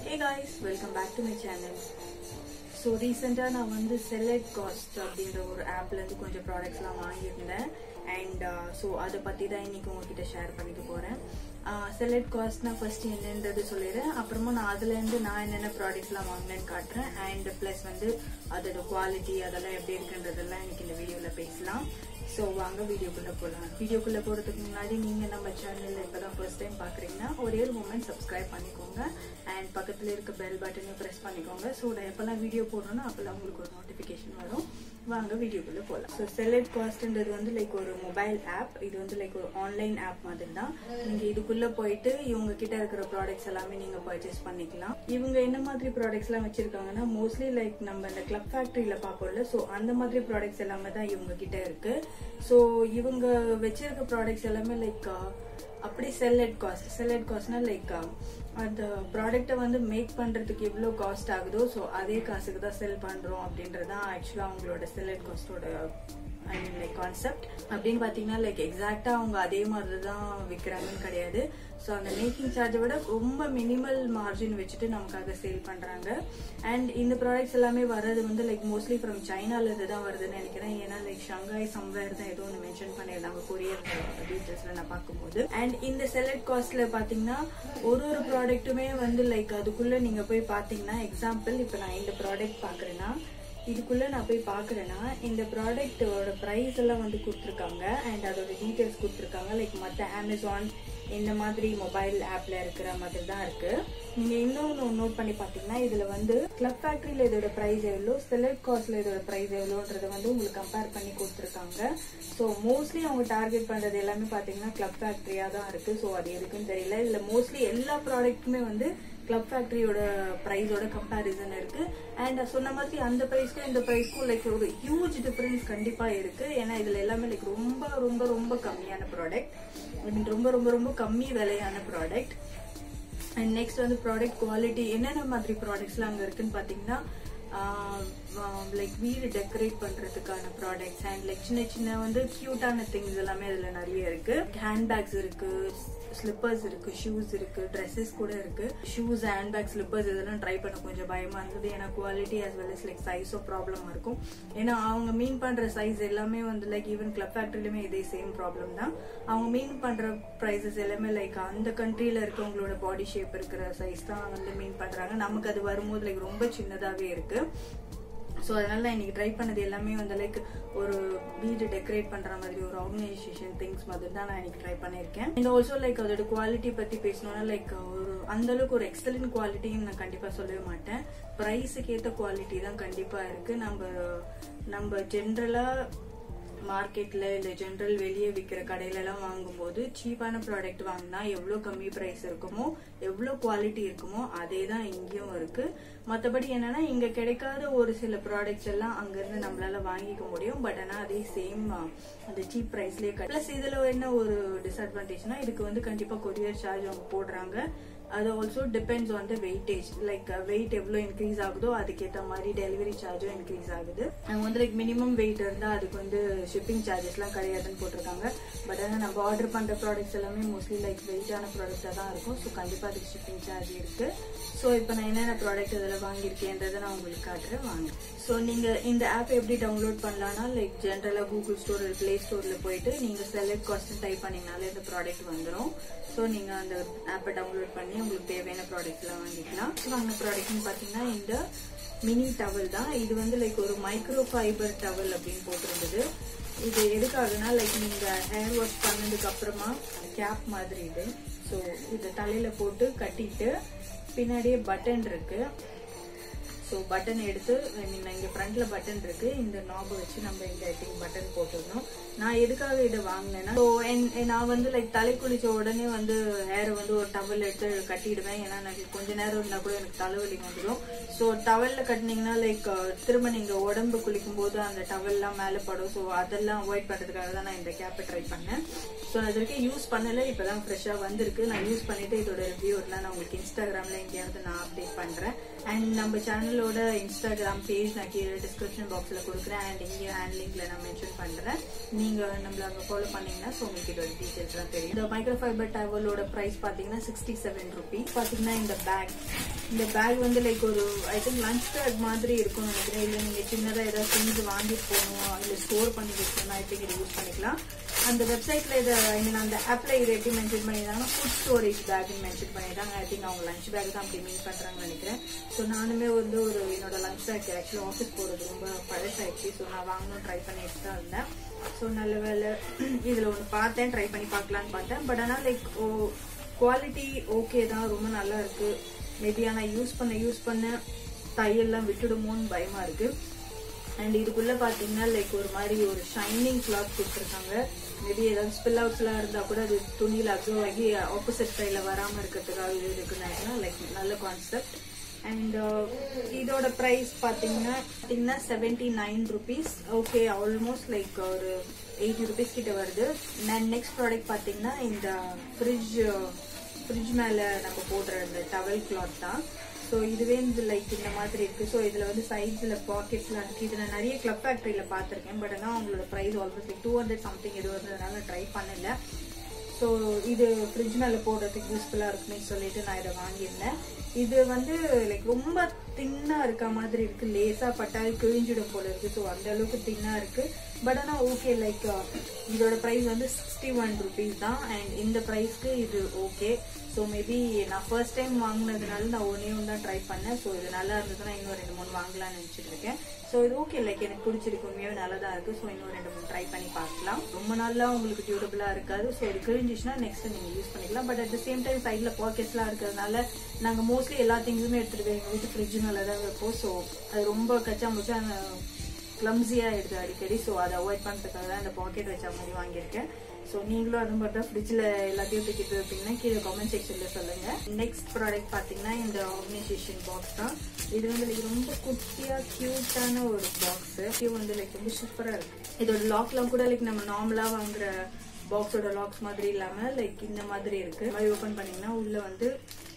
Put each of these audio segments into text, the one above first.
Hey guys, welcome back to my channel. So recently நான் வந்து Select Cost அப்படிங்கற ஒரு ஆப்ல இருந்து கொஞ்சம் ப்ராடக்ட்ஸ்லாம் வாங்கியிருந்தேன் and so அத பத்தி தான் இன்னைக்கு உங்ககிட்ட ஷேர் பண்ணிக்க போறேன். Select Cost நான் ஃபர்ஸ்ட் என்னன்றது சொல்லிறேன். அப்புறமா நான் அதுல இருந்து நான் என்னென்ன ப்ராடக்ட்ஸ்லாம் வாங்குனேன்னு காட்றேன் and plus வந்து அதோட குவாலிட்டி அதெல்லாம் எப்படி இருக்குன்றதெல்லாம் இன்னைக்கு இந்த வீடியோல பேசலாம். So வாங்க வீடியோக்குள்ள போலாம். வீடியோக்குள்ள போறதுக்கு முன்னாடி நீங்க நம்ம சேனல்ல இப்பதான் ஃபர்ஸ்ட் டைம் பாக்குறீங்கன்னா ஒரே ஒரு மொமெண்ட் சப்ஸ்கிரைப் பண்ணிக்கோங்க and பக்கத்துல இருக்க பெல் பட்டனையும் பிரஸ் பண்ணிக்கோங்க. சோ நான் எப்பலாம் வீடியோ போடுறேனோ அப்பலாம் உங்களுக்கு ஒரு நோட்டிபிகேஷன் வரும். வாங்க வீடியோக்குள்ள போலாம். சோ Select Costன்றது வந்து லைக் ஒரு மொபைல் ஆப். இது வந்து லைக் ஒரு ஆன்லைன் ஆப் மாதிரி தான். நீங்க இதுக்குள்ள போயிட்டு இவங்க கிட்ட இருக்கிற ப்ராடக்ட்ஸ் எல்லாமே நீங்க பர்ச்சேஸ் பண்ணிக்கலாம். இவங்க என்ன மாதிரி ப்ராடக்ட்ஸ்லாம் வச்சிருக்காங்கன்னா மோஸ்ட்லி லைக் நம்ம இந்த கிளப் ஃபேக்டரியில பாப்போம்ல, சோ அந்த மாதிரி ப்ராடக்ட்ஸ் எல்லாமே தான் இவங்க கிட்ட இருக்கு. சோ இவங்க வச்சிருக்க ப்ராடக்ட்ஸ் எல்லாமே லைக் அப்படி Select Costனா லைக் அந்த ப்ராடக்ட்டை வந்து மேக் பண்றதுக்கு எவ்வளவு காஸ்ட் ஆகுதோ சோ அதே காசுக்கு தான் செல் பண்றோம் அப்படின்றதான் ஆக்சுவலா அவங்களோட Select Costோட ஐ மீன் லைக் கான்செப்ட். அப்படின்னு பாத்தீங்கன்னா லைக் எக்ஸாக்டா அவங்க அதே மாதிரி தான் விற்கிறாங்கன்னு கிடையாது. ஸோ அந்த மேக்கிங் சார்ஜை விட ரொம்ப மினிமல் மார்ஜின் வச்சுட்டு நமக்காக சேல் பண்றாங்க. அண்ட் இந்த ப்ராடக்ட்ஸ் எல்லாமே வர்றது வந்து லைக் மோஸ்ட்லி ஃப்ரம் சைனால இருந்து தான் வருதுன்னு நினைக்கிறேன். ஏன்னா லைக் ஷங்காய் சம்வேர் தான் ஏதோ ஒன்று மென்ஷன் பண்ணியிருந்தாங்க கொரியர் டீட்டெயில்ஸ்ல நான் பார்க்கும்போது. அண்ட் இந்த Select Costல பாத்தீங்கன்னா ஒரு ப்ராடக்ட்டுமே வந்து லைக் அதுக்குள்ள நீங்க போய் பாத்தீங்கன்னா எக்ஸாம்பிள் இப்ப நான் இந்த ப்ராடக்ட் பாக்குறேன்னா இதுக்குள்ள நான் போய் பாக்குறேன்னா இந்த ப்ராடக்டோட பிரைஸ் எல்லாம் வந்து கொடுத்துருக்காங்க அண்ட் அதோட டீடைல்ஸ் கொடுத்துருக்காங்க. லைக் மற்ற அமேசான் இந்த மாதிரி மொபைல் ஆப்ல இருக்கிற மாதிரி தான் இருக்கு. நீங்க இன்னொன்னு நோட் பண்ணி பாத்தீங்கன்னா இதுல வந்து கிளப் ஃபேக்டரியில இதோட பிரைஸ் எவ்வளோ, Select Costல இதோட பிரைஸ் எவ்வளோன்றத வந்து உங்களுக்கு கம்பேர் பண்ணி கொடுத்துருக்காங்க. ஸோ மோஸ்ட்லி அவங்க டார்கெட் பண்றது எல்லாமே பாத்தீங்கன்னா கிளப் ஃபேக்டரியா தான் இருக்கு. ஸோ அது எதுக்குன்னு தெரியல. இதுல மோஸ்ட்லி எல்லா ப்ராடக்ட்டுமே வந்து கிளப் ஃபேக்டரியோட பிரைஸோட கம்பேரிசன் இருக்கு. அண்ட் சொன்ன மாதிரி அந்த பிரைஸ்க்கும் இந்த பிரைஸ்க்கும் லைக் ஒரு ஹியூஜ் டிஃபரன்ஸ் கண்டிப்பா இருக்கு. ஏன்னா இதுல எல்லாமே லைக் ரொம்ப ரொம்ப ரொம்ப கம்மியான ப்ராடக்ட், ஐ மீன் ரொம்ப ரொம்ப ரொம்ப கம்மி விலையான ப்ராடக்ட். அண்ட் நெக்ஸ்ட் வந்து ப்ராடக்ட் குவாலிட்டி என்னென்ன மாதிரி ப்ராடக்ட்ஸ்லாம் அங்க இருக்குன்னு பாத்தீங்கன்னா லைக் வீடு டெக்கரேட் பண்றதுக்கான ப்ராடக்ட்ஸ் அண்ட் லைக் சின்ன சின்ன வந்து கியூட்டான திங்ஸ் எல்லாமே அதுல நிறைய இருக்கு. ஹேண்ட் பேக்ஸ் இருக்கு, ஸ்லிப்பர்ஸ் இருக்கு, ஷூஸ் இருக்கு, ட்ரெஸ்ஸஸ் கூட இருக்கு. ஷூஸ், ஹேண்ட் பேக், ஸ்லிப்பர்ஸ் இதெல்லாம் ட்ரை பண்ண கொஞ்சம் பயமா இருந்தது. ஏன்னா quality as well as like சைஸோ ப்ராப்ளமா இருக்கும். ஏன்னா அவங்க மீன் பண்ற சைஸ் எல்லாமே வந்து லைக் ஈவன் கிளப் ஃபேக்டரிலுமே இதே சேம் ப்ராப்ளம் தான். அவங்க மீன் பண்ற பிரைசஸ் எல்லாமே லைக் அந்த கண்ட்ரில இருக்கவங்களோட பாடி ஷேப் இருக்கிற சைஸ் தான் வந்து மீன் பண்றாங்க. நமக்கு அது வரும்போது லைக் ரொம்ப சின்னதாவே இருக்கு. ஸோ அதனால நான் இன்னைக்கு ட்ரை பண்ணது எல்லாமே வந்து லைக் ஒரு வீடு டெக்கரேட் பண்ற மாதிரி ஒரு ஆர்கனைசேஷன் திங்ஸ் மாதிரி தான் நான் இன்னைக்கு ட்ரை பண்ணிருக்கேன். அண்ட் ஆல்சோ லைக் அதோட குவாலிட்டி பத்தி பேசணும்னா லைக் ஒரு அந்த அளவுக்கு ஒரு எக்ஸலன்ட் குவாலிட்டின்னு நான் கண்டிப்பா சொல்லவே மாட்டேன். பிரைஸுக்கு ஏற்ற குவாலிட்டி தான் கண்டிப்பா இருக்கு. நம்ம ஜென்ரலா மார்க்கெட்ல இல்ல ஜென்ரல் வெளியே விற்கிற கடையில எல்லாம் வாங்கும்போது சீப்பான ப்ராடக்ட் வாங்கினா எவ்வளவு கம்மி பிரைஸ் இருக்குமோ எவ்வளவு குவாலிட்டி இருக்குமோ அதே தான் இங்கேயும் இருக்கு. மற்றபடி என்னன்னா இங்க கிடைக்காத ஒரு சில ப்ராடக்ட்ஸ் எல்லாம் அங்க இருந்து நம்மளால வாங்கிக்க முடியும். பட் ஆனா அதே சேம் அந்த சீப் பிரைஸ்லயே பிளஸ் இதுல என்ன ஒரு டிஸ்அட்வான்டேஜ்னா இதுக்கு வந்து கண்டிப்பா கொரியர் சார்ஜ் அவங்க போடுறாங்க. அது also depends on the weightage. Like weight எவ்வளவு இன்க்ரீஸ் ஆகுதோ அதுக்கேற்ற மாதிரி டெலிவரி சார்ஜும் இன்க்ரீஸ் ஆகுது. அவங்க வந்து லைக் மினிமம் வெயிட் இருந்தா அதுக்கு வந்து ஷிப்பிங் சார்ஜஸ் எல்லாம் கிடையாதுன்னு போட்டிருக்காங்க. பட் ஆனால் நம்ம ஆர்டர் பண்ற ப்ராடக்ட்ஸ் எல்லாமே மோஸ்ட்லி லைக் வெயிட்டான ப்ராடக்டா தான் இருக்கும். ஸோ கண்டிப்பா அதுக்கு ஷிப்பிங் சார்ஜ் இருக்கு. ஸோ இப்போ நான் என்னென்ன ப்ராடக்ட் இதில் வாங்கியிருக்கேன்றதை நான் உங்களுக்கு காட்டுறேன் வாங்க. ஸோ நீங்க இந்த ஆப் எப்படி டவுன்லோட் பண்ணலாம்னா லைக் ஜென்ரலா கூகுள் ஸ்டோர் பிளே ஸ்டோர்ல போயிட்டு நீங்க Select Cost டைப் பண்ணீங்கனாலே இந்த ப்ராடக்ட் வந்துடும். ஸோ நீங்க அந்த ஆப்பை டவுன்லோட் பண்ணி உங்களுக்கு தேவையான ப்ராடக்ட் எல்லாம் வாங்கிக்கலாம். வாங்கின ப்ராடக்ட்னு பாத்தீங்கன்னா இந்த மினி டவல் தான். இது வந்து லைக் ஒரு மைக்ரோ ஃபைபர் டவல் அப்படின்னு போட்டிருந்தது. இது எதுக்காகனா லைக் நீங்க ஹேர் வாஷ் பண்ணதுக்கு அப்புறமா கேப் மாதிரி இது. ஸோ இதை தலையில போட்டு கட்டிட்டு பின்னாடியே பட்டன் இருக்கு. ஸோ பட்டன் எடுத்து ஐ மீன் இங்க ஃப்ரண்ட்ல பட்டன் இருக்கு. இந்த நாபை வச்சு நம்ம இந்த பட்டன் போட்டுக்கணும். நான் எதுக்காக இதை வாங்கினேன்னா நான் வந்து லைக் தலை குளிச்ச உடனே வந்து ஹேரை வந்து ஒரு டவல் எடுத்து கட்டிடுவேன். ஏன்னா எனக்கு கொஞ்ச நேரம் இருந்தா கூட எனக்கு தலைவலி வந்துடும். ஸோ டவல்ல கட்டினீங்கன்னா லைக் திரும்ப நீங்க உடம்பு குளிக்கும் போது அந்த டவல்லாம் மேல படும். ஸோ அதெல்லாம் அவாய்ட் பண்றதுக்காக தான் நான் இந்த கேப்பை ட்ரை பண்ணேன். ஸோ நான் இது வரைக்கும் யூஸ் பண்ணல, இப்பதான் ஃப்ரெஷ்ஷா வந்திருக்கு. நான் யூஸ் பண்ணிட்டு இதோட ரிவ்யூ எல்லாம் நான் உங்களுக்கு இன்ஸ்டாகிராம்ல எங்கேயாவது நான் அப்டேட் பண்றேன். அண்ட் நம்ம சேனலோட இன்ஸ்டாகிராம் பேஜ் நான் கீழே டிஸ்கிரிப்ஷன் பாக்ஸ்ல கொடுக்குறேன். அண்ட் இங்கே ஹேண்ட் லிங்க்ல நான் மென்ஷன் பண்றேன். நீங்க நம்மள அங்க ஃபாலோ பண்ணீங்கன்னா சோ உங்களுக்கு இதோட டீடைல்ஸ் எல்லாம் தெரியும். இந்த மைக்ரோ ஃபைபர் டவலோட பிரைஸ் பாத்தீங்கன்னா 67 ரூபீஸ். பாத்தீங்கன்னா இந்த பேக் இந்த பேக் வந்து லைக் ஒரு ஐ திங்க் லஞ்ச் பேக் மாதிரி இருக்கும்னு நினைக்கிறேன். இல்லை நீங்கள் சின்னதாக ஏதாவது திங்ஸ் வாங்கிட்டு போகணும், அதில் ஸ்டோர் பண்ணி வச்சுக்கணும், ஐ திங்க் இதை யூஸ் பண்ணிக்கலாம். அந்த வெப்சைட்ல இதை ஐ மீன் அந்த ஆப்ல இதை எப்படி மென்ஷன் பண்ணியிருந்தாங்கன்னா ஃபுட் ஸ்டோரேஜ் பேக்னு மென்ஷன் பண்ணியிருந்தாங்க. ஐ திங்க் அவங்க லஞ்ச் பேக் தான் அப்படி மீன் பண்றாங்கன்னு நினைக்கிறேன். ஸோ நானுமே வந்து ஒரு என்னோட லஞ்ச் பேக் ஆக்சுவலி ஆஃபீஸ் போகிறது ரொம்ப பழசாயிடுச்சு. ஸோ நான் வாங்கணும் ட்ரை பண்ணிட்டு தான் இருந்தேன். ஸோ நல்ல வேலை இதில் ஒன்று பார்த்தேன், ட்ரை பண்ணி பார்க்கலான்னு பார்த்தேன். பட் ஆனால் லைக் குவாலிட்டி ஓகே தான், ரொம்ப நல்லா இருக்கு. மேபி ஆனால் யூஸ் பண்ண தையெல்லாம் விட்டுடுமோன்னு பயமா இருக்கு. அண்ட் இதுக்குள்ள பாத்தீங்கன்னா லைக் ஒரு மாதிரி ஒரு ஷைனிங் கிளாத் கொடுத்துருக்காங்க. மேபி ஏதாவது ஸ்பில் அவுட்ஸ் எல்லாம் இருந்தா கூட அது துணியில அப்சர்வ் ஆகி ஆப்போசிட் சைட்ல வராம இருக்கிறதுக்காக இது இருக்குன்னா லைக் நல்ல கான்செப்ட். அண்ட் இதோட பிரைஸ் பாத்தீங்கன்னா 79 rupees. ஓகே, ஆல்மோஸ்ட் லைக் ஒரு 80 rupees கிட்ட வருது. நெக்ஸ்ட் ப்ராடக்ட் பாத்தீங்கன்னா இந்த ஃப்ரிட்ஜ் மேல நம்ம போடுற இந்த டவல் கிளாத் தான். ஸோ இதுவே இந்த லைக் இந்த மாதிரி இருக்கு. ஸோ இதுல வந்து சைட்ஸ்ல பாக்கெட்ஸ்லாம் இருக்கு. இது நான் நிறைய கிளப் ஃபேக்டரியில பாத்திருக்கேன். பட் ஆனால் அவங்களோட பிரைஸ் ஆல்மோஸ்ட் லைக் 200 something இது வந்ததுனால ட்ரை பண்ணல. ஸோ இது ஃப்ரிட்ஜ் மேல போடுறதுக்கு யூஸ்ஃபுல்லா இருக்குன்னு சொல்லிட்டு நான் இதை வாங்கியிருந்தேன். இது வந்து லைக் ரொம்ப தின்னா இருக்க மாதிரி இருக்கு, லேசா பட்டால் கிழிஞ்சிடும் போல இருக்கு. ஸோ அந்த அளவுக்கு தின்னா இருக்கு. பட் ஆனால் ஓகே, லைக் இதோட பிரைஸ் வந்து 61 rupees தான். அண்ட் இந்த பிரைஸ்க்கு இது ஓகே. ஸோ மேபி நான் ஃபர்ஸ்ட் டைம் வாங்கினதுனால நான் ஒன்னே தான் ட்ரை பண்ணேன். ஸோ இது நல்லா இருந்ததுன்னா இன்னும் 2-3 வாங்கலாம்னு நினைச்சிட்டு இருக்கேன். ஸோ இது ஓகே, லைக் எனக்கு பிடிச்சிருக்கு, உண்மையாவே நல்லா தான் இருக்கு. ஸோ இன்னும் 2-3 ட்ரை பண்ணி பார்க்கலாம். ரொம்ப நாளா உங்களுக்கு டியூரபிளா இருக்காது. ஸோ இது கிழிஞ்சிச்சுன்னா நெக்ஸ்ட் நீங்க யூஸ் பண்ணிக்கலாம். But at the same time சைட்ல பாக்கெட்ஸ்லாம் இருக்கிறதுனால நாங்க மோஸ்ட்லி எல்லா திங்ஸுமே எடுத்துட்டு எங்க வீட்டு ஃப்ரிட்ஜ் மேல தான் வைப்போம். ஸோ அது ரொம்ப கச்சா முச்சா கிளம்ஸியா எடுத்து அடிக்கடி. ஸோ அதை அவாய்ட் பண்றதுக்காக தான் இந்த பாக்கெட் வச்ச மாதிரி வாங்கியிருக்கேன். ஸோ நீங்களும் அது மாதிரி தான் ஃப்ரிட்ஜில் எல்லாத்தையும் தூக்கிட்டு வைப்பீங்கன்னா கீழே கமெண்ட் செக்ஷன்ல சொல்லுங்க. நெக்ஸ்ட் ப்ராடக்ட் பார்த்தீங்கன்னா இந்த ஆர்கனைசேஷன் பாக்ஸ் தான். இது வந்து லைக் ரொம்ப குட்டியா கியூட்டான ஒரு பாக்ஸ். இது வந்து லைக் ரொம்ப சூப்பரா இருக்கு. இதோட லாக்லாம் கூட லைக் நம்ம நார்மலா வாங்குற பாக்ஸோட லாக்ஸ் மாதிரி இல்லாம லைக் இந்த மாதிரி இருக்கு. மாதிரி ஓபன் பண்ணீங்கன்னா உள்ள வந்து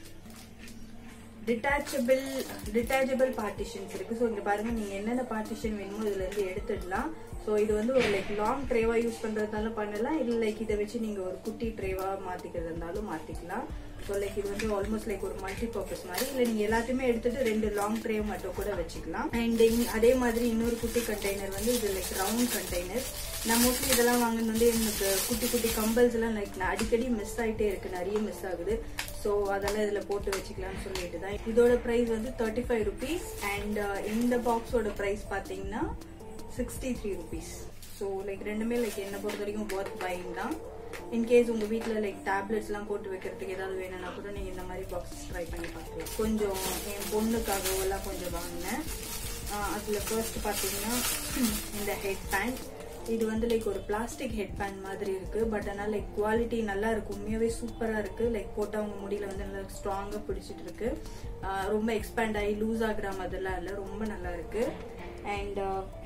டிட்டாச்சபிள் பார்ட்டிஷன்ஸ் இருக்கு. ஸோ இங்க பாருங்க, நீங்க என்னென்ன பார்ட்டிஷன் வேணுமோ இதுல இருந்து எடுத்துடலாம். ஸோ இது வந்து ஒரு லைக் லாங் ட்ரேவா யூஸ் பண்றதுனால பண்ணலாம், இல்ல லைக் இதை வச்சு நீங்க ஒரு குட்டி ட்ரேவா மாத்திக்கிறது இருந்தாலும் மாத்திக்கலாம். ஸோ லைக் இது வந்து ஆல்மோஸ்ட் லைக் ஒரு மல்டி பர்பஸ் மாதிரி. இல்ல நீங்க எல்லாத்தையுமே எடுத்துட்டு 2 லாங் ட்ரே மட்டும் கூட வச்சுக்கலாம். அண்ட் அதே மாதிரி இன்னொரு குட்டி கண்டெய்னர் வந்து இது லைக் ரவுண்ட் கண்டெய்னர். நான் மோஸ்ட்லி இதெல்லாம் வாங்கினது வந்து எனக்கு குட்டி குட்டி கம்பல்ஸ் எல்லாம் லைக் நான் அடிக்கடி மிஸ் ஆயிட்டே இருக்கு, நிறைய மிஸ் ஆகுது. ஸோ அதெல்லாம் இதுல போட்டு வச்சுக்கலாம்னு சொல்லிட்டு தான். இதோட பிரைஸ் வந்து 35 rupees. அண்ட் இந்த பாக்ஸோட பிரைஸ் பாத்தீங்கன்னா 63 rupees. ஸோ லைக் ரெண்டுமே லைக் என்ன பொறுத்த வரைக்கும் ஒர்த் பையிங் தான். இன்கேஸ் உங்க வீட்டுல லைக் டேப்லெட்ஸ் எல்லாம் போட்டு வைக்கிறதுக்கு ஏதாவது வேணும்னா கூட நீங்க இந்த மாதிரி பாக்ஸஸ் ட்ரை பண்ணி பார்க்கலாம். கொஞ்சம் என் பொண்ணுக்காக எல்லாம் கொஞ்சம் வாங்கினேன். அதுல ஃபர்ஸ்ட் பாத்தீங்கன்னா இந்த ஹெட் பேண்ட். இது வந்து லைக் ஒரு பிளாஸ்டிக் ஹெட் பேண்ட் மாதிரி இருக்கு. பட் ஆனால் லைக் குவாலிட்டி நல்லா இருக்கு, உண்மையாவே சூப்பரா இருக்கு. லைக் போட்டா உங்க முடியல வந்து நல்லா ஸ்ட்ராங்கா பிடிச்சிட்டு இருக்கு. ரொம்ப எக்ஸ்பேண்ட் ஆகி லூஸ் ஆகுற மாதிரிலாம் இல்ல, ரொம்ப நல்லா இருக்கு. அண்ட்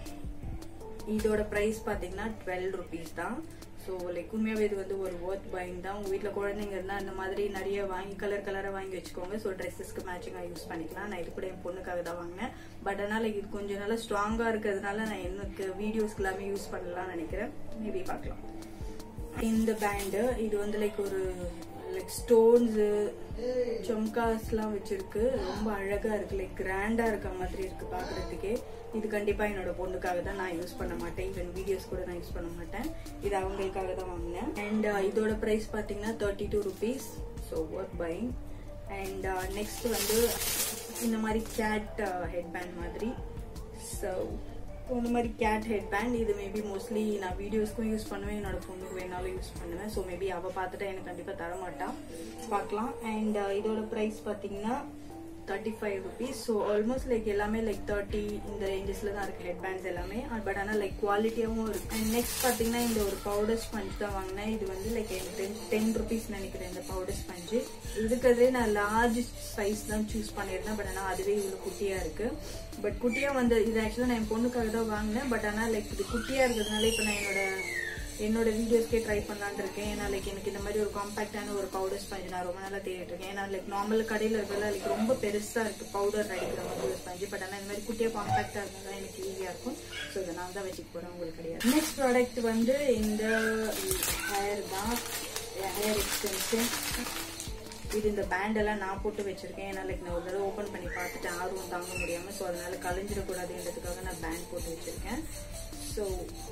இதோட பிரைஸ் பாத்தீங்கன்னா 12 rupees தான். ஸோ லைக் உண்மையாவே இது வந்து ஒரு ஒர்த் பையிங் தான். உங்க வீட்டுல குழந்தைங்க இருந்தா இந்த மாதிரி நிறைய வாங்கி கலரா வாங்கி வச்சுக்கோங்க. ஸோ ட்ரெஸ்ஸஸ்க்கு மேட்சிங்கா யூஸ் பண்ணிக்கலாம். நான் இது கூட என் பொண்ணுக்காக தான் வாங்கினேன். பட் ஆனால் இது கொஞ்சம் நல்லா ஸ்ட்ராங்கா இருக்கிறதுனால நான் எனக்கு வீடியோஸ்க்கு எல்லாமே யூஸ் பண்ணலாம்னு நினைக்கிறேன். மேபி பார்க்கலாம். இந்த பேண்டு இது வந்து லைக் ஒரு லைக் ஸ்டோன்ஸ் ஜம்காஸ் எல்லாம் வச்சிருக்கு. ரொம்ப அழகா இருக்கு, லைக் கிராண்டா இருக்க மாதிரி இருக்கு பாக்குறதுக்கே. இது கண்டிப்பா என்னோட பொண்ணுக்காக தான், நான் யூஸ் பண்ண மாட்டேன். ஈவன் வீடியோஸ் கூட நான் யூஸ் பண்ண மாட்டேன். இது அவங்களுக்காக தான் வாங்கினேன். அண்ட் இதோட பிரைஸ் பாத்தீங்கன்னா 32 rupees. So worth buying. And next வந்து இந்த மாதிரி கேட் ஹெட் பேண்ட் மாதிரி. ஸோ இந்த மாதிரி கேட் ஹெட் பேண்ட் இது மேபி மோஸ்ட்லி நான் வீடியோஸ்க்கும் யூஸ் பண்ணுவேன், என்னோட பொண்ணுக்கு வேணாலும் யூஸ் பண்ணுவேன். ஸோ மேபி அவ பார்த்துட்டு எனக்கு கண்டிப்பா தரமாட்டான், பார்க்கலாம். அண்ட் இதோட பிரைஸ் பாத்தீங்கன்னா 35 rupees. ஸோ ஆல்மோஸ்ட் லைக் எல்லாமே லைக் 30 இந்த ரேஞ்சஸ்ல தான் இருக்கு ஹெட் பேண்ட்ஸ் எல்லாமே. பட் ஆனால் லைக் குவாலிட்டியாவும் இருக்கு. அண்ட் நெக்ஸ்ட் பாத்தீங்கன்னா இந்த ஒரு பவுடர் ஸ்பஞ்ச் தான் வாங்கினேன். இது வந்து லைக் 10 rupees நினைக்கிறேன் இந்த பவுடர் ஸ்பஞ்சு. இதுக்கதே நான் லார்ஜ் சைஸ் தான் சூஸ் பண்ணிருந்தேன். பட் ஆனால் அதுவே இவ்வளவு குட்டியா இருக்கு. பட் குட்டியா வந்து இது ஆக்சுவலா நான் என் பொண்ணுக்காக தான் வாங்கினேன். பட் ஆனால் லைக் இது குட்டியா இருக்கிறதுனால இப்ப நான் என்னோட வீடியோஸ்க்கே ட்ரை பண்ணலான்னு இருக்கேன். ஏன்னா லைக் எனக்கு இந்த மாதிரி ஒரு காம்பாக்டான ஒரு பவுடர் ஸ்பஞ்ச் நான் ரொம்ப நாளா தேடிட்டு இருக்கேன். ஏன்னா லைக் நார்மல் கடையில இருக்கிறதா லைக் ரொம்ப பெருசா இருக்கு பவுடர் அடிக்கிற மாதிரி ஒரு ஸ்பஞ்சு. பட் ஆனால் இந்த மாதிரி குட்டியா காம்பாக்டா இருந்தா எனக்கு ஈஸியா இருக்கும். ஸோ இதை நான் தான் வச்சுக்க போறேன், உங்களுக்கு கிடையாது. நெக்ஸ்ட் ப்ராடக்ட் வந்து இந்த ஹேர் தான், ஹேர் எக்ஸ்டென்ஷன். இது இந்த பேண்ட் எல்லாம் நான் போட்டு வச்சிருக்கேன். ஏன்னா லைக் நான் ஒரு தடவை ஓபன் பண்ணி பார்த்துட்டு ஆர்வம் தாங்க முடியாம, ஸோ அதனால கலைஞ்சிடக்கூடாதுன்றதுக்காக நான் பேண்ட் போட்டு வச்சிருக்கேன். ஸோ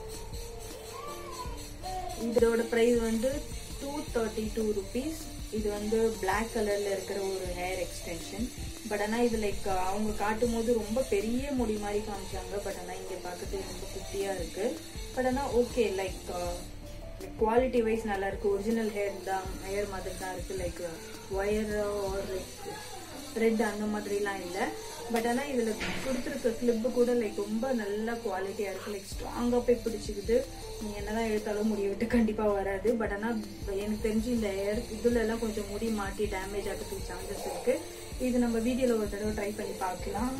இதோட பிரைஸ் வந்து 232 rupees. இது வந்து பிளாக் கலர்ல இருக்கிற ஒரு ஹேர் எக்ஸ்டென்ஷன். பட் ஆனா இது லைக் அவங்க காட்டும் போது ரொம்ப பெரிய முடி மாதிரி காமிச்சாங்க. பட் ஆனா இங்க பார்க்கறது ரொம்ப குட்டியா இருக்கு. பட் ஆனா ஓகே, லைக் குவாலிட்டி வைஸ் நல்லா இருக்கு. ஒரிஜினல் ஹேர் மாதிரி தான் இருக்கு. லைக் ஒயர் ஒரு ரெட் அந்த மாதிரிலாம் இல்லை. பட் ஆனா இதுல கொடுத்துருக்க கிளிப்பு கூட லைக் ரொம்ப நல்ல குவாலிட்டியா இருக்கு. லைக் ஸ்ட்ராங்கா போய் பிடிச்சிக்குது. நீ என்னதான் எடுத்தாலும் முடி விட்டு கண்டிப்பா வராது. பட் ஆனா எனக்கு தெரிஞ்சு இந்த ஹேர் இதுல எல்லாம் கொஞ்சம் முடி மாட்டி டேமேஜ் ஆகிறதுக்கு சான்சஸ் இருக்கு. இது நம்ம வீடியோல ஒரு தடவை ட்ரை பண்ணி பார்க்கலாம்.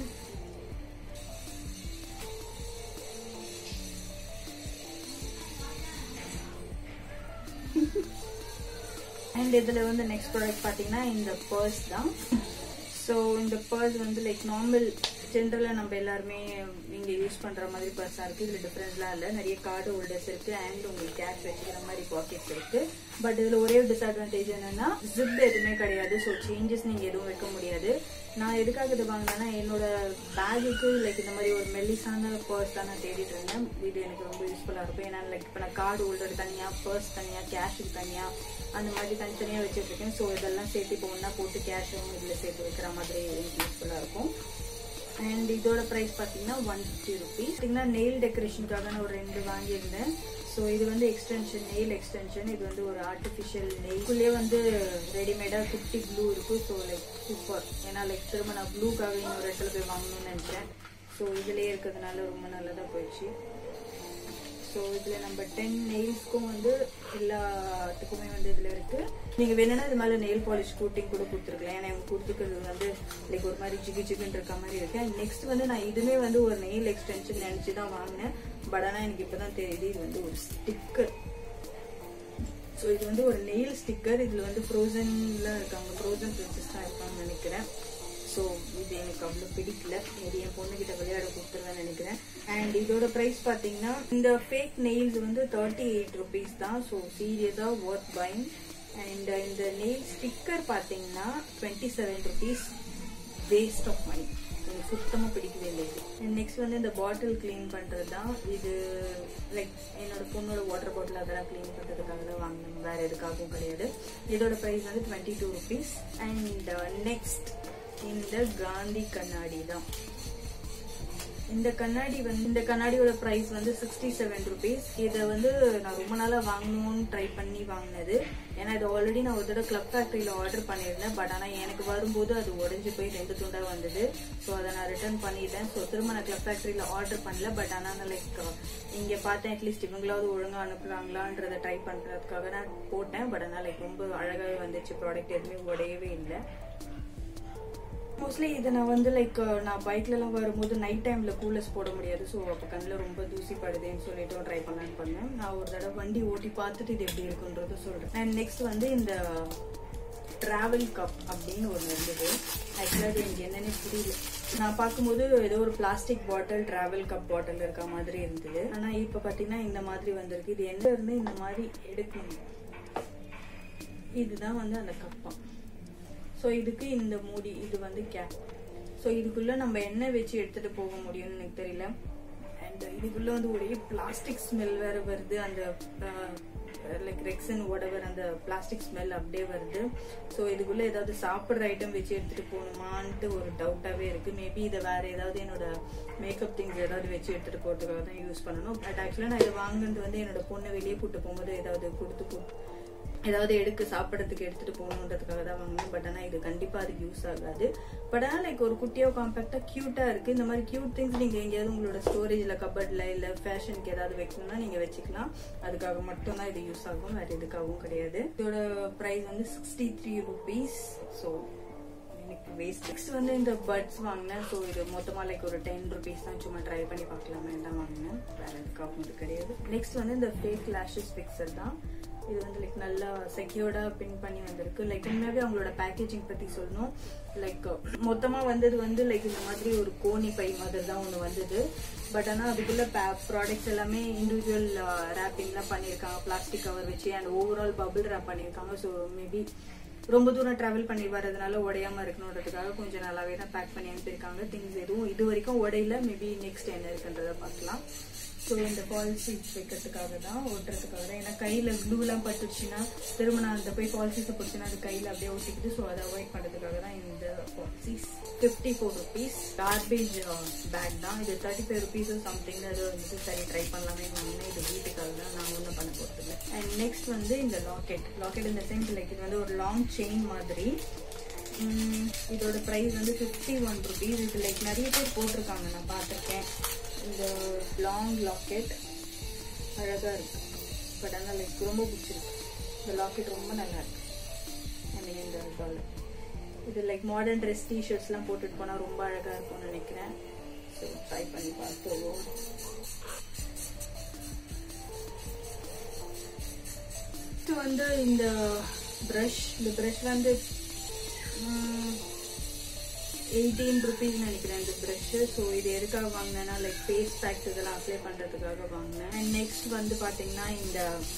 அண்ட் இதுல வந்து நெக்ஸ்ட் ப்ராடக்ட் பாத்தீங்கன்னா இந்த பர்ஸ் தான். ஸோ இந்த பர்ஸ் வந்து லைக் நார்மல் ஜென்ரலாக நம்ம எல்லாருமே இங்கே யூஸ் பண்ணுற மாதிரி பர்ஸாக இருக்குது. இதில் டிஃப்ரென்ஸ்லாம் இல்லை. நிறைய கார்டு ஹோல்டர்ஸ் இருக்குது அண்ட் உங்களுக்கு கேஷ் வச்சுக்கிற மாதிரி பாக்கெட்ஸ் இருக்குது. பட் இதில் ஒரே ஒரு டிஸ்அட்வான்டேஜ் என்னன்னா ஜிப் எதுவுமே கிடையாது. ஸோ சேஞ்சஸ் நீங்கள் எதுவும் வைக்க முடியாது. நான் எதுக்காக இது வாங்கினேன்னா என்னோட பேகுக்கு லைக் இந்த மாதிரி ஒரு மெல்லிசான பர்ஸ் தான் நான் தேடிட்டு இருந்தேன். இது எனக்கு ரொம்ப யூஸ்ஃபுல்லாக இருக்கும். ஏன்னா லைக் இப்போ நான் கார்டு ஹோல்டர் தனியாக, பர்ஸ் தனியாக, கேஷுக்கு தனியாக அந்த மாதிரி தனித்தனியாக வச்சுருக்கேன். ஸோ இதெல்லாம் சேர்த்து இப்போ ஒன்றா போட்டு கேஷும் இதில் சேர்த்து வைக்கிற மாதிரி எனக்கு யூஸ்ஃபுல்லாக இருக்கும். அண்ட் இதோட ப்ரைஸ் பார்த்தீங்கன்னா 150 rupees. பார்த்தீங்கன்னா நெயில் டெக்கரேஷனுக்காக நான் ஒரு 2 வாங்கியிருந்தேன். ஸோ இது வந்து எக்ஸ்டென்ஷன், நெயில் எக்ஸ்டென்ஷன். இது வந்து ஒரு ஆர்டிஃபிஷியல் நெய்க்குள்ளேயே வந்து ரெடிமேடாக குட்டி ப்ளூ இருக்கும். So like super. ஏன்னா லைக் திரும்ப நான் ப்ளூக்காக இன்னொரு இடத்துல போய் வாங்கணும்னு நினைக்கிறேன். ஸோ இதுலேயே இருக்கிறதுனால ரொம்ப நல்லதாக போயிடுச்சு. ஸோ இதில் நம்ம 10 நெயில்ஸ்க்கும் வந்து எல்லாத்துக்குமே வந்து இதில் இருக்குது. நீங்கள் வேணும்னா இது மேலே நெயில் பாலிஷ் கோட்டிங் கூட கொடுத்துருக்கலாம். ஏன்னா இவங்க கொடுத்துக்கிறது வந்து லைக் ஒரு மாதிரி ஜிகு ஜிகுன்னு இருக்க மாதிரி இருக்கு. அண்ட் நெக்ஸ்ட் வந்து நான் இதுவுமே வந்து ஒரு நெயில் எக்ஸ்டென்ஷன் நினச்சி தான் வாங்கினேன். பட் ஆனால் எனக்கு இப்போ தான் தெரியுது இது வந்து ஒரு ஸ்டிக்கர். ஸோ இது வந்து ஒரு நெயில் ஸ்டிக்கர். இதில் வந்து ஃப்ரோசன்ல இருக்காங்க, ஃப்ரோசன் பிரின்சஸ் தான் இருக்காங்கன்னு நினைக்கிறேன். ஸோ இது எனக்கு அவ்வளோ பிடிக்கல. மேபி என் பொண்ணுகிட்ட விளையாட கொடுத்துருவேன்னு நினைக்கிறேன். அண்ட் இதோட ப்ரைஸ் பார்த்தீங்கன்னா இந்த ஃபேக் நெயில்ஸ் வந்து 38 rupees தான். ஸோ சீரியஸாக ஒர்த் பைங். அண்ட் இந்த நெயில் ஸ்டிக்கர் பார்த்தீங்கன்னா 27 rupees. Waste of money. எனக்கு சுத்தமாக பிடிக்கவே இல்லை இது. நெக்ஸ்ட் வந்து இந்த பாட்டில் கிளீன் பண்ணுறது தான். இது லைக் என்னோட பொண்ணோட வாட்டர் பாட்டில் அதெல்லாம் கிளீன் பண்ணுறதுக்காக தான் வாங்கினோம், வேறு எதுக்காகவும் கிடையாது. இதோட ப்ரைஸ் வந்து 22 rupees. அண்ட் நெக்ஸ்ட் இந்த காந்தி கண்ணாடி தான். இந்த கண்ணாடியோட பிரைஸ் வந்து 67 rupees. இதை வந்து நான் ரொம்ப நாளா வாங்கணும்னு ட்ரை பண்ணி வாங்கினது. ஏன்னா இது ஆல்ரெடி நான் ஒரு தடவை கிளப் ஃபேக்டரியில ஆர்டர் பண்ணியிருந்தேன். பட் ஆனால் எனக்கு வரும்போது அது உடஞ்சி போய் 2 துண்டா வந்தது. ஸோ அதை நான் ரிட்டர்ன் பண்ணிட்டேன். ஸோ திரும்ப நான் கிளப் ஃபேக்டரியில ஆர்டர் பண்ணல. பட் ஆனால் நான் லைக் இங்கே பார்த்தேன் அட்லீஸ்ட் இவங்களாவது ஒழுங்காக அனுப்புறாங்களான்றதை ட்ரை பண்ணுறதுக்காக நான் போட்டேன். பட் ஆனால் லைக் ரொம்ப அழகாகவே வந்துச்சு. ப்ராடக்ட் எதுவுமே உடையவே இல்லை. மோஸ்ட்லி இதை நான் வந்து லைக் நான் பைக்லலாம் வரும்போது நைட் டைமில் கூலர்ஸ் போட முடியாது. ஸோ அப்போ கண்ணில் ரொம்ப தூசி படுதுன்னு சொல்லிட்டு ட்ரை பண்ணலான்னு பண்ணேன். நான் ஒரு தடவை வண்டி ஓட்டி பார்த்துட்டு இது எப்படி இருக்குன்றது சொல்கிறேன். அண்ட் நெக்ஸ்ட் வந்து இந்த ட்ராவல் கப் அப்படின்னு ஒன்று இருந்தது. ஆக்சுவலாக அது எனக்கு என்னென்னு புரியல. நான் பார்க்கும்போது ஏதோ ஒரு plastic bottle, travel cup bottle இருக்க மாதிரி இருந்தது. ஆனால் இப்போ பார்த்தீங்கன்னா இந்த மாதிரி வந்திருக்கு. இது என்ன இருந்து இந்த மாதிரி எடுக்கணும். இதுதான் வந்து அந்த கப்பா. ஸோ இதுக்கு இந்த மூடி, இது வந்து கேப். ஸோ இதுக்குள்ள நம்ம என்ன வச்சு எடுத்துட்டு போக முடியும்னு எனக்கு தெரியல. அண்ட் இதுக்குள்ள வந்து ஒரே பிளாஸ்டிக் ஸ்மெல் வேற வருது. அந்த லைக் ரெக்ஸன் ஒடவர் அந்த பிளாஸ்டிக் ஸ்மெல் அப்படியே வருது. ஸோ இதுக்குள்ள ஏதாவது சாப்பிட்ற ஐட்டம் வச்சு எடுத்துட்டு போகணுமான்ட்டு ஒரு டவுட்டாவே இருக்கு. மேபி இதை வேற ஏதாவது என்னோட மேக்கப் திங்ஸ் ஏதாவது வச்சு எடுத்துட்டு போறதுக்காக தான் யூஸ் பண்ணணும். பட் ஆக்சுவலாக நான் இதை வாங்கினது வந்து என்னோட பொண்ணை வெளியே கூட்டு போகும்போது ஏதாவது கொடுத்து ஏதாவது சாப்பிட்றதுக்கு எடுத்துட்டு போகணுன்றதுக்காக தான் வாங்கினேன். பட் ஆனால் இது கண்டிப்பா அதுக்கு யூஸ் ஆகாது. பட் ஆனால் லைக் ஒரு குட்டியோ காம்பேக்டா கியூட்டா இருக்கு. இந்த மாதிரி கியூட் திங்ஸ் நீங்க எங்கேயாவது உங்களோட ஸ்டோரேஜ்ல, கபர்ட்ல இல்ல ஃபேஷனுக்கு ஏதாவது வைக்கணும்னா நீங்க வச்சுக்கலாம். அதுக்காக மட்டும் தான் இது யூஸ் ஆகும், வேற எதுக்காகவும் கிடையாது. இதோட பிரைஸ் வந்து 63 rupees. ஸோ எனக்கு வேஸ்ட். நெக்ஸ்ட் வந்து இந்த பட்ஸ் வாங்கினேன். ஸோ இது மொத்தமா லைக் ஒரு 10 rupees தான். சும்மா ட்ரை பண்ணி பார்க்கலாமே தான் வாங்கினேன், வேற எதுக்காகவும் இது கிடையாது. நெக்ஸ்ட் வந்து இந்த ஃபேக் லேஷஸ் ஃபிக்சர் தான். இது வந்து லைக் நல்லா செக்யூர்டா பின் பண்ணி வந்திருக்கு. லைக் உண்மையாவே அவங்களோட பேக்கேஜிங் பத்தி சொல்லணும். லைக் மொத்தமா வந்தது வந்து லைக் இந்த மாதிரி ஒரு கோணி பை மாதிரி தான் ஒன்று வந்தது. பட் ஆனால் அதுக்குள்ள ப்ராடக்ட்ஸ் எல்லாமே இண்டிவிஜுவல் ரேப்பிங்லாம் பண்ணியிருக்காங்க, பிளாஸ்டிக் கவர் வச்சு. அண்ட் ஓவரால் பபிள் ரேப் பண்ணியிருக்காங்க. ஸோ மேபி ரொம்ப தூரம் டிராவல் பண்ணி வரதுனால உடையாம இருக்கணுன்றதுக்காக கொஞ்சம் நல்லாவே தான் பேக் பண்ணி அனுப்பியிருக்காங்க. திங்ஸ் எதுவும் இது வரைக்கும் உடையில. மேபி நெக்ஸ்ட் என்ன இருக்குன்றத பார்க்கலாம். ஸோ இந்த பாலிசி வைக்கிறதுக்காக தான், ஒட்டுறதுக்காக தான். ஏன்னா கையில க்ளூலாம் பட்டுச்சுன்னா திரும்ப நான் அந்த போய் பாலிசிஸை பிடிச்சின்னா அது கையில அப்படியே ஒட்டிக்கிட்டு, ஸோ அதை அவாய்ட் பண்றதுக்காக தான் இந்த பாலிசிஸ். 54 rupees கார்பேஜ் பேக் தான் இது. 35 rupees சம்திங். அது வந்து சரி ட்ரை பண்ணலாமே வாங்கினேன். இது வீட்டுக்காக தான், நான் ஒன்றும் பண்ண போறது. அண்ட் நெக்ஸ்ட் வந்து இந்த லாக்கெட் இந்த சென்ஸ் லைக் இது வந்து ஒரு லாங் செயின் மாதிரி. இதோட ப்ரைஸ் வந்து 51 rupees. இது லைக் நிறைய பேர் போட்டிருக்காங்க, நான் பார்த்துருக்கேன். இந்த லாங் லாக்கெட் அழகா இருக்கு. பட் ஆனால் லைக் ரொம்ப பிடிச்சிருக்கு. இந்த லாக்கெட் ரொம்ப நல்லா இருக்கு. ஐ மீன் இந்த டாலர் இது லைக் மாடர்ன் ட்ரெஸ் டிஷர்ட்ஸ்லாம் போட்டுட்டு போனால் ரொம்ப அழகா இருக்கும்னு நினைக்கிறேன். ஸோ ட்ரை பண்ணி பார்த்துருவோம். இது வந்து இந்த ப்ரஷ் வந்து 18 rupees நினைக்கிறேன் இந்த ப்ரஷ். ஸோ இது எதுக்காக வாங்கினேன்னா லைக் ஃபேஸ் பேக்ஸ் இதெல்லாம் அப்ளை பண்றதுக்காக வாங்கினேன். அண்ட் நெக்ஸ்ட் வந்து பாத்தீங்கன்னா இந்த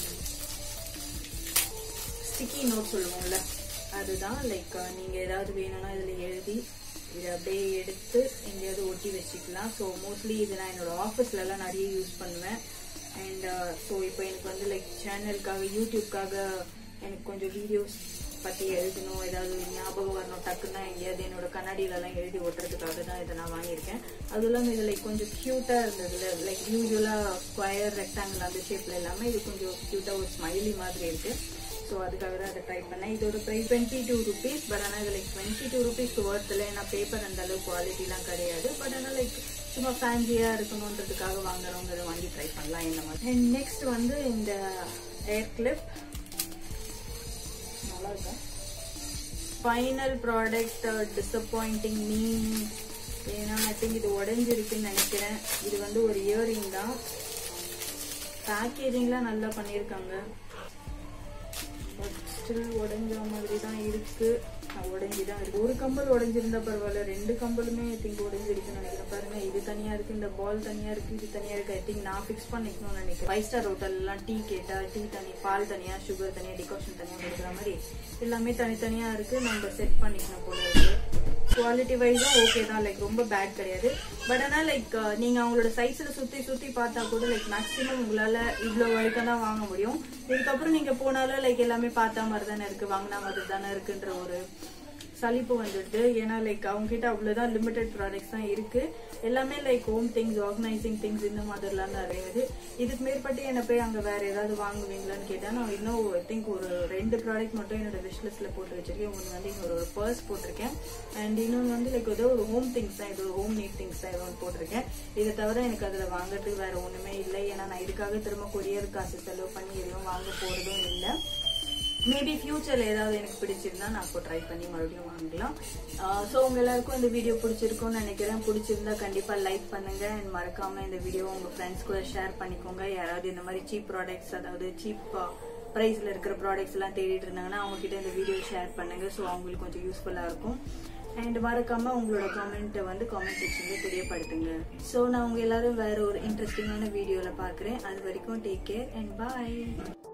ஸ்டிக்கி நோட் சொல்லுவோம்ல, அதுதான். லைக் நீங்க ஏதாவது வேணும்னா இதுல எழுதி இதை அப்படியே எடுத்து எங்கேயாவது ஒட்டி வச்சுக்கலாம். ஸோ மோஸ்ட்லி இது நான் என்னோட ஆஃபீஸ்ல எல்லாம் நிறைய யூஸ் பண்ணுவேன். அண்ட் ஸோ இப்போ எனக்கு வந்து லைக் சேனலுக்காக யூடியூப்காக எனக்கு கொஞ்சம் வீடியோஸ் பத்தி எழுதணும், ஏதாவது ஞாபகம் வரணும் டக்குன்னா எங்கேயாவது என்னோட கண்ணாடியில எல்லாம் எழுதி ஒட்டுறதுக்காக தான் இதை நான் வாங்கியிருக்கேன். அதுவும் இல்லாமல் இது லைக் கொஞ்சம் கியூட்டா இருந்ததுல, லைக் யூஸ்வலா ஸ்கொயர் ரெக்டாங்கிள் அந்த ஷேப்ல இல்லாம இது கொஞ்சம் கியூட்டா ஒரு ஸ்மைலி மாதிரி இருக்கு. ஸோ அதுக்காக தான் அதை ட்ரை பண்ணேன். இதோட ப்ரைஸ் 22 rupees. பட் ஆனால் இது லைக் 22 rupees ஒர்த்தில். ஏன்னா பேப்பர் அந்த அளவு குவாலிட்டிலாம் கிடையாது. பட் ஆனால் லைக் சும்மா ஃபேன்சியா இருக்கணுன்றதுக்காக வாங்குறவங்க இதை வாங்கி ட்ரை பண்ணலாம் இந்த மாதிரி. அண்ட் நெக்ஸ்ட் வந்து இந்த ஏர் கிளிப் நல்லா இருக்கும். Final product disappointing me. ஏன்னா ஐ திங்க் இது உடஞ்சிருக்குன்னு நினைக்கிறேன். இது வந்து ஒரு இயரிங் தான். பேக்கேஜிங்லாம் நல்லா பண்ணியிருக்காங்க. பட் ஸ்டில் உடஞ்ச மாதிரி தான் இருக்கு. உடஞ்சிதான் இருக்கு. ஒரு கம்பல் உடஞ்சிருந்தா பரவாயில்ல, 2 கம்பலுமே ஐ திங்க் உடஞ்சிருக்குன்னு நினைக்கிறேன். பாருங்க, இது தனியா இருக்கு, இந்த பால் தனியா இருக்கு, இது தனியா இருக்கு. ஐ திங்க் நான் ஃபிக்ஸ் பண்ணிக்கணும்னு நினைக்கிறேன். 5 ஸ்டார் ஹோட்டல் எல்லாம் டீ கேட்டா டீ தனி, பால் தனியா, சுகர் தனியா, டிகாஷன் தனியா கொடுக்குற மாதிரி எல்லாமே தனித்தனியா இருக்கு. நம்ம செட் பண்ணிக்கணும் போல இருக்கு. குவாலிட்டி வைஸும் ஓகே தான், லைக் ரொம்ப பேட் கிடையாது. பட் ஆனால் லைக் நீங்க அவங்களோட சைஸ்ல சுத்தி பார்த்தா கூட லைக் மேக்ஸிமம் உங்களால இவ்வளவு வரைக்கும் தான் வாங்க முடியும். இதுக்கப்புறம் நீங்க போனாலும் லைக் எல்லாமே பார்த்தா மாதிரி தானே இருக்கு, வாங்கினா மாதிரி தானே இருக்குன்ற ஒரு சலிப்பு வந்துடுது. ஏன்னா லைக் அவங்க கிட்ட அவ்வளவுதான் லிமிடெட் ப்ராடக்ட்ஸ் தான் இருக்கு. எல்லாமே like home things, organising things இந்த மாதிரிலாம் நிறைய. இதுக்கு மேற்பட்டு என்ன போய் அங்க வேற ஏதாவது வாங்குவீங்களான்னு கேட்டா நான் இன்னும் ஐ திங்க் ஒரு 2 ப்ராடக்ட் மட்டும் என்னோட விஷ்லிஸ்ட்ல போட்டு வச்சிருக்கேன். ஒன்று வந்து இன்னொரு பர்ஸ் போட்டிருக்கேன். அண்ட் இன்னொன்று வந்து லைக் ஏதோ ஒரு ஹோம் திங்ஸ் தான், ஏதோ ஹோம் நீட் திங்ஸ் தான் ஏதோ போட்டிருக்கேன். இதை தவிர எனக்கு அதுல வாங்குறதுக்கு வேற ஒண்ணுமே இல்லை. ஏன்னா நான் இதுக்காக திரும்ப கொரியர் காசு செலவு பண்ணி எதுவும் வாங்க போறதும் இல்லை. மேபி ஃபியூச்சர்ல ஏதாவது எனக்கு பிடிச்சிருந்தா நான் இப்போ ட்ரை பண்ணி மறுபடியும் வாங்கலாம். ஸோ உங்க எல்லாருக்கும் இந்த வீடியோ பிடிச்சிருக்கும்னு நினைக்கிறேன். பிடிச்சிருந்தா கண்டிப்பா லைக் பண்ணுங்க. அண்ட் மறக்காம இந்த வீடியோ உங்க ஃப்ரெண்ட்ஸ் கூட ஷேர் பண்ணிக்கோங்க. யாராவது இந்த மாதிரி சீப் ப்ராடக்ட்ஸ், அதாவது சீப் பிரைஸ்ல இருக்கிற ப்ராடக்ட்ஸ் எல்லாம் தேடிட்டு இருந்தாங்கன்னா அவங்க கிட்ட இந்த வீடியோ ஷேர் பண்ணுங்க. ஸோ அவங்களுக்கு கொஞ்சம் யூஸ்ஃபுல்லா இருக்கும். அண்ட் மறக்காம உங்களோட கமெண்ட்டை வந்து காமெண்ட் செக்ஷன்ல தெரியப்படுத்துங்க. ஸோ நான் உங்க எல்லாரும் வேற ஒரு இன்ட்ரெஸ்டிங்கான வீடியோல பாக்குறேன். அது வரைக்கும் டேக் கேர் அண்ட் பாய்.